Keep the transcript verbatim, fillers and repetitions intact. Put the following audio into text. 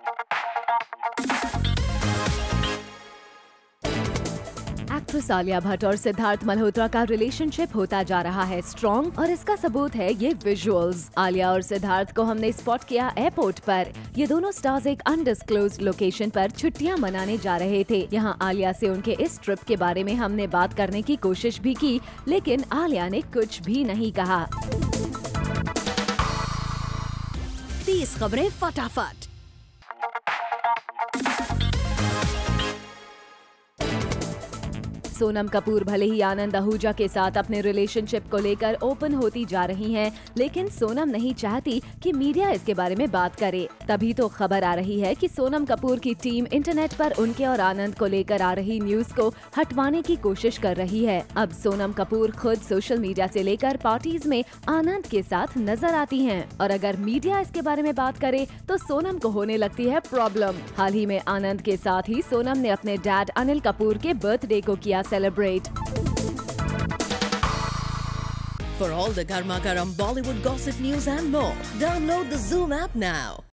Actress Alia Bhatt और सिद्धार्थ मल्होत्रा का relationship होता जा रहा है स्ट्रॉन्ग और इसका सबूत है ये विजुअल्स। आलिया और सिद्धार्थ को हमने स्पॉट किया एयरपोर्ट पर। ये दोनों स्टार्स एक अनडिस्क्लोज्ड लोकेशन पर छुट्टियां मनाने जा रहे थे। यहाँ आलिया से उनके इस ट्रिप के बारे में हमने बात करने की कोशिश भी की, लेकिन आलिया ने कुछ भी नहीं कहा। तीस खबरें फटाफट। सोनम कपूर भले ही आनंद आहूजा के साथ अपने रिलेशनशिप को लेकर ओपन होती जा रही हैं, लेकिन सोनम नहीं चाहती कि मीडिया इसके बारे में बात करे। तभी तो खबर आ रही है कि सोनम कपूर की टीम इंटरनेट पर उनके और आनंद को लेकर आ रही न्यूज को हटवाने की कोशिश कर रही है। अब सोनम कपूर खुद सोशल मीडिया से लेकर पार्टीज में आनंद के साथ नजर आती हैं, और अगर मीडिया इसके बारे में बात करे तो सोनम को होने लगती है प्रॉब्लम। हाल ही में आनंद के साथ ही सोनम ने अपने डैड अनिल कपूर के बर्थडे को किया celebrate. For all the Garma Garam Bollywood gossip news and more, download the Zoom app now.